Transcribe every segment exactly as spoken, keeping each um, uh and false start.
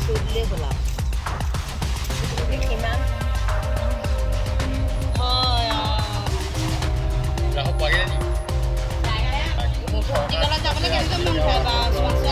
দিলেই হ'ল আৰু কিমান যাবলৈ কেনেকৈ মন খায় বা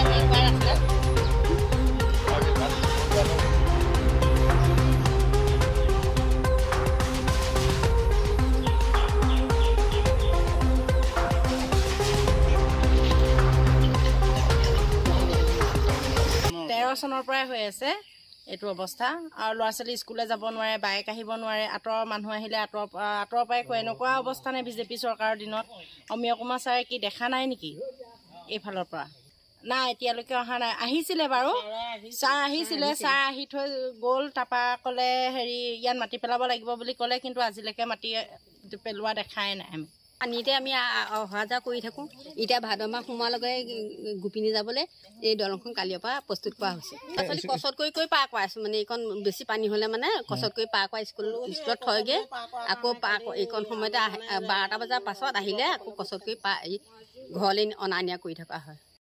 তেৰ চনৰ পৰাই হৈ আছে এইটো অৱস্থা আৰু ল'ৰা ছোৱালী স্কুলে যাব নোৱাৰে বাইক আহিব নোৱাৰে আঁতৰৰ মানুহ আহিলে আঁতৰ আঁতৰৰ পৰাই কয় এনেকুৱা অৱস্থা নাই বিজেপি চৰকাৰৰ দিনত অমীয় কুমাৰ ছাৰে কি দেখা নাই নেকি এইফালৰ পৰা নাই এতিয়ালৈকে অহা নাই আহিছিলে বাৰু ছাৰ আহিছিলে ছাৰ আহি থৈ গ'ল তাৰপৰা ক'লে হেৰি ইয়াত মাটি পেলাব লাগিব বুলি ক'লে কিন্তু আজিলৈকে মাটি পেলোৱা দেখাই নাই আমি পানীতে আমি অহা যোৱা কৰি থাকোঁ এতিয়া ভাদ মাহ সোমোৱাৰ লগে গোপিনী যাবলৈ এই দলংখন কালিৰ পৰা প্ৰস্তুত কৰা হৈছে ল'ৰা ছোৱালী কচত কৰি কৰি পাৰ কৰাইছোঁ মানে এইকণ বেছি পানী হ'লে মানে কচত কৰি পাৰ কৰা স্কুল স্কুলত থয়গৈ আকৌ পাৰ এইকণ সময়তে বাৰটা বজাৰ পাছত আহিলে আকৌ কচত কৰি পাৰ ঘৰলৈ অনা নিয়া কৰি থকা হয়।